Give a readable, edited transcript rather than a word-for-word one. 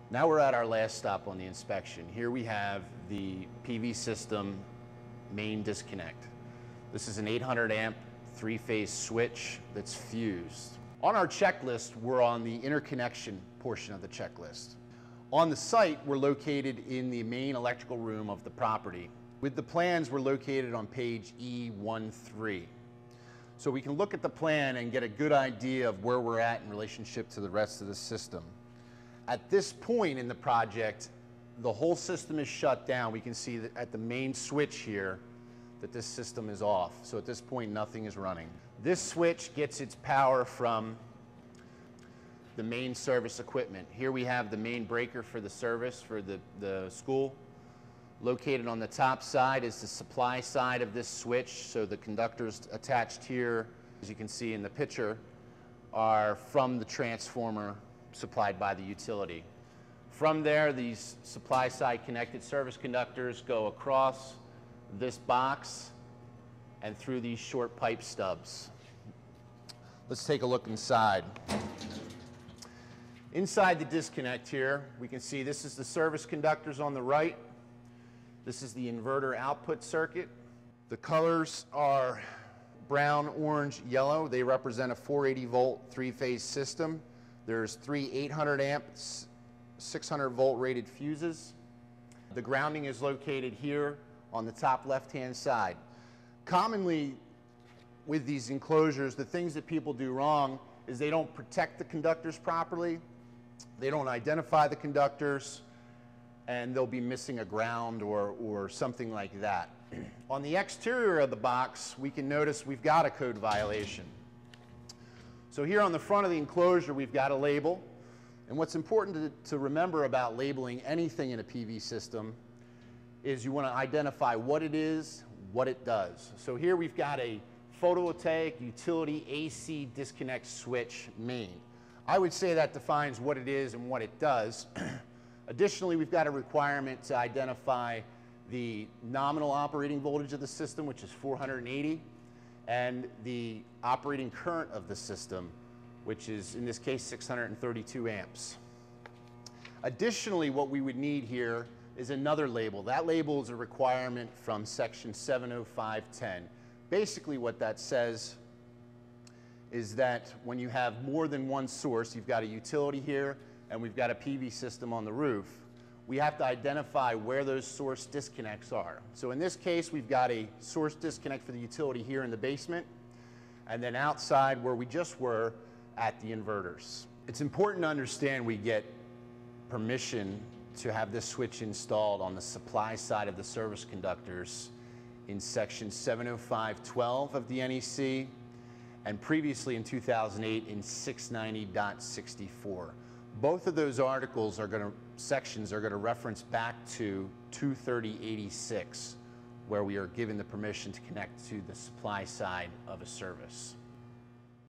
Now we're at our last stop on the inspection. Here we have the PV system main disconnect. This is an 800 amp three-phase switch that's fused. On our checklist, we're on the interconnection portion of the checklist. On the site, we're located in the main electrical room of the property. With the plans, we're located on page E13. So we can look at the plan and get a good idea of where we're at in relationship to the rest of the system. At this point in the project, the whole system is shut down. We can see that at the main switch here that this system is off. So at this point, nothing is running. This switch gets its power from the main service equipment. Here we have the main breaker for the service for the school. Located on the top side is the supply side of this switch. So the conductors attached here, as you can see in the picture, are from the transformer supplied by the utility. From there, these supply side connected service conductors go across this box and through these short pipe stubs. Let's take a look inside. Inside the disconnect here, we can see this is the service conductors on the right. This is the inverter output circuit. The colors are brown, orange, yellow. They represent a 480 volt three-phase system. There's three 800 amp, 600 volt rated fuses. The grounding is located here on the top left-hand side. Commonly with these enclosures, the things that people do wrong is they don't protect the conductors properly. They don't identify the conductors, and they'll be missing a ground or something like that. On the exterior of the box, we can notice we've got a code violation. So here on the front of the enclosure, we've got a label. And what's important to remember about labeling anything in a PV system is you want to identify what it is, what it does. So here we've got a photovoltaic utility AC disconnect switch main. I would say that defines what it is and what it does. Additionally, we've got a requirement to identify the nominal operating voltage of the system, which is 480, and the operating current of the system, which is, in this case, 632 amps. Additionally, what we would need here is another label. That label is a requirement from section 70510. Basically what that says is that when you have more than one source, you've got a utility here and we've got a PV system on the roof, we have to identify where those source disconnects are. So in this case, we've got a source disconnect for the utility here in the basement, and then outside where we just were at the inverters. It's important to understand we get permission to have this switch installed on the supply side of the service conductors in section 70512 of the NEC, and previously in 2008 in 690.64. Both of those articles sections are going to reference back to 23086, where we are given the permission to connect to the supply side of a service.